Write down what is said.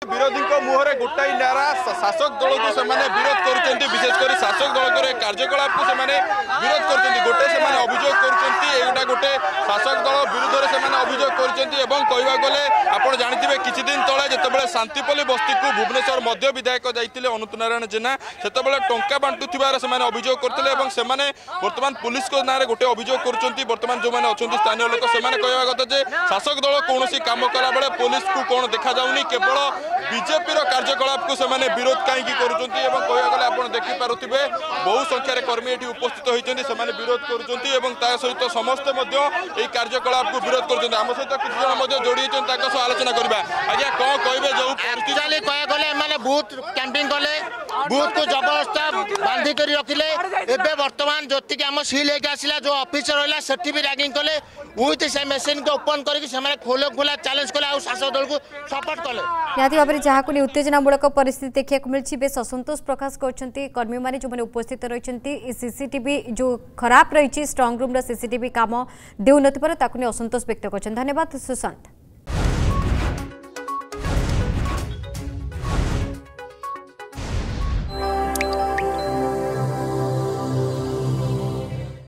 विरोधी मुहर गोटाई नारा शासक दल को विरोध कर विशेषकर शासक दल कार्यकलाप को विरोध कर गोटे से अभियोग कर गोटे शासक दल विरुद्ध से अभियोग कर गले आप जानते किसी दिन तले जिते शांतिपल्ली बस्ती को भुवनेश्वर मध्य विधायक जाते अनंत नारायण जेना से टंका बांटुवार से अभियोग करते बर्तमान पुलिस को ना गोटे अभियोग कर जो मैंने अच्छा स्थानीय लोक से कहवा कथा शासक दल कौन कम कला बेले पुलिस को कौन देखा जाऊनी केवल बीजेपी कार्यकलाप को से विरोध कहीं कर देखिपे बहु संख्यार कर्मी ये उपस्थित होती विरोध कर सहित समस्ते कार्यकलाप को विरोध कर आम सहित किसी जन जोड़ी सह आलोचना करवा आज्ञा कौन कहे जो गले बूथ कैंपिंग कले बूथ को जबरदस्त बांधिक रखिले एवं बर्तमान जो आम सिल आसला जो ऑफिसर रहा से भी रैगिंग कले विथ से मशीन को ओपन करके खोला खोला चैलेंज कले आ शासक दल को सपोर्ट कले निहाती भाव में जहाँ को उत्तेजनामूलक परिस्थिति देखा मिली बेस असंतोष प्रकाश कर कर्मी मैंने जो उपस्थित रही सीसीटीवी जो खराब रही स्ट्रंग रूम सीसीटीवी काम देउ नथिबार ताकु असंतोष व्यक्त कर धन्यवाद सुशांत।